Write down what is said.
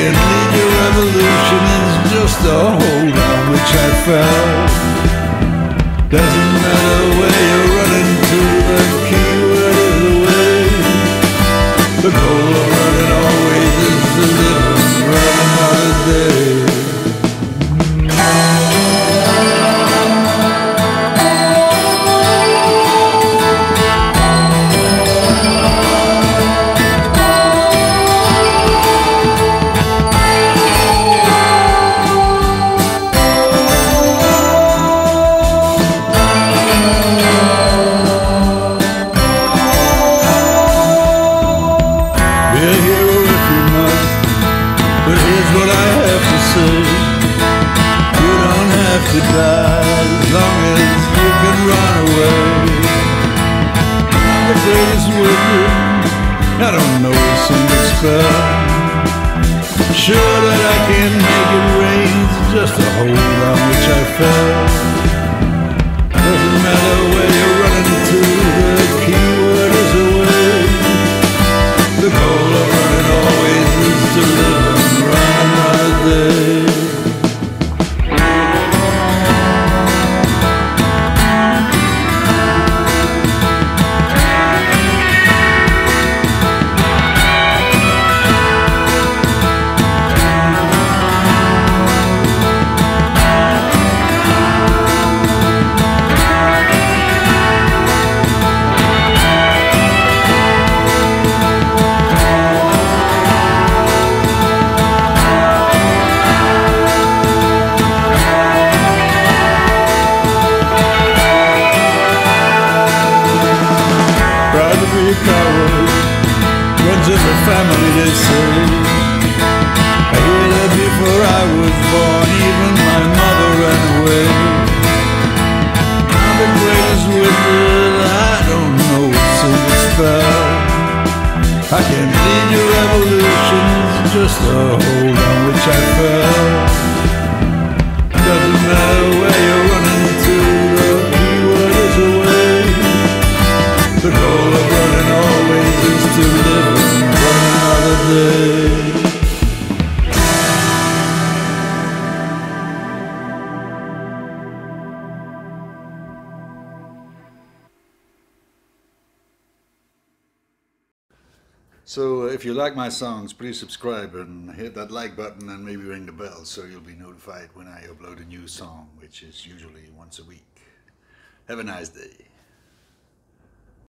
can't lead your revolution, it's just a hold on which I fell. Doesn't matter where you're running to, the keyword is away. The goal of running always is to live and run another day. To die as long as you can run away. I'm the greatest wizard, I don't know a single spell. Sure that I can make it rain, it's just a hold on which I fell. Doesn't matter where you're running to, the keyword is away. The goal of running always is to live and run another day. Runs in the family, they say. I hear that before I was born, even my mother ran away. I'm the greatest wizard, I don't know a single spell. I can't lead your revolution, it's just a hold on which I fell. Doesn't matter where you're running to, the keyword is away. The goal of running always is to live and run another day. So if you like my songs, please subscribe and hit that like button and maybe ring the bell so you'll be notified when I upload a new song, which is usually once a week. Have a nice day.